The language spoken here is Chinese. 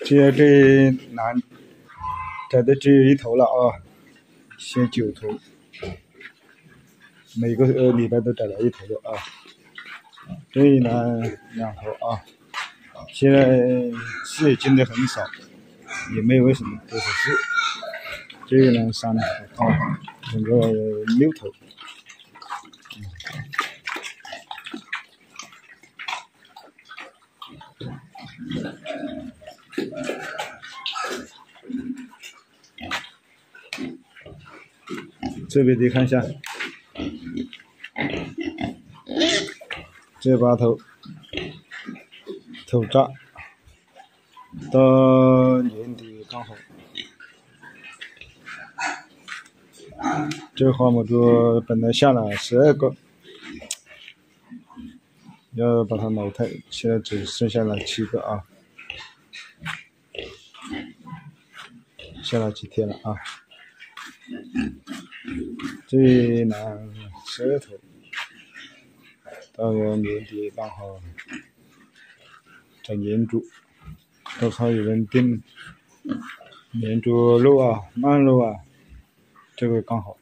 这里南摘的只有一头了啊，现9头，每个礼拜都摘了一头的啊。这里呢2头啊，现在刺也进的很少，也没有什么多少刺。这个呢3头啊，整个6头。这边得看一下，这8头头炸到年底刚好。这花母猪本来下了12个，要把它淘汰，现在只剩下了7个啊，下了几天了啊。这呢12头，到年底刚好整年猪，到时候有人订年猪肉啊、慢肉啊，这个刚好。